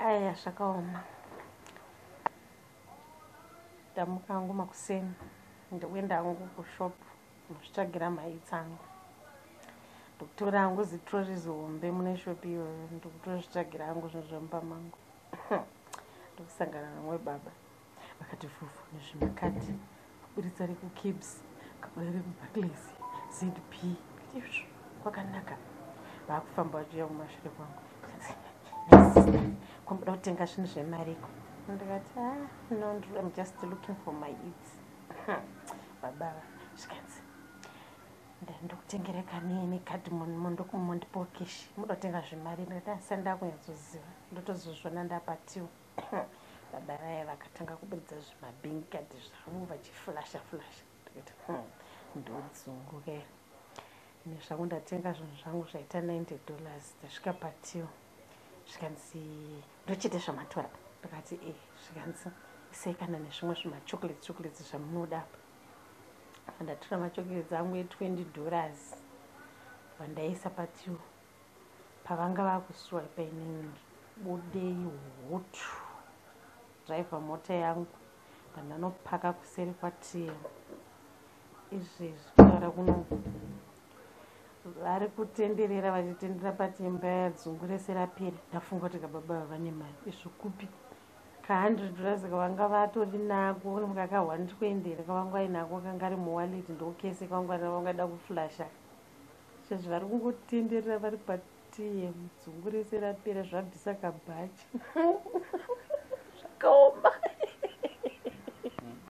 Aya zvakaoma. Ndamuka hangu makuseni ndoenda hangu kushopu ndotsvagira mhai dzangu. Ndokutora hangu zitrori zihombe mune shopu iyoyo ndokutozvitsvagira hangu zvinhu zvemumba mangu. Ndokusangana namwe baba vakati vhuvhu nezvimakadhi, kaburitsa rekukebs, kabura rekubarclays, ZP. Izvo kwakanaka. Vakufamba vachiuya kumashure kwangu. Kwamboda kutenga zvinhu zvemariko. Ndikati no, I'm just looking for my eats. Baba zvikanzi ndokutengera kanini kadhimoni mondipo keshi muda kutenga zvemari. Ndikati asandi ndakunyatsoziva ndotozozvona ndapatiwo. Baba vaya vakatanga kuburitsa zvimabhengi kadhi zvavo vachiflasha. Ndikati ndodzunguka. Ine zvangu ndatenga zvinhu zvangu zvaita $90 ndasvika patiwo. Zvikanzi ndochete zvamatora. Ndikati zvikanzi isai kana nezvimwe zvimachocolates zvamunoda. Ndatora machocolates angu $20 vandaisa patiwo. Pavanga vakusuwa painini budei hutu driver mota yangu pandanopaka kuseri kwatiyo. Izvezvi kutaura kuno vari kutenderera vachitenderera patimba yadzungu rese rapera. Ndafunga kuti kababa vane mari. Izvokupi $100 kavanga vatori nako mukaka $120 kavanga vainako kanga ari muwallet ndokese kavanga vangada kuflasha. Izvezvi vari kungotenderera vari patiye dzungu rese rapera zvabvisa kabhachi. Zvakaoma.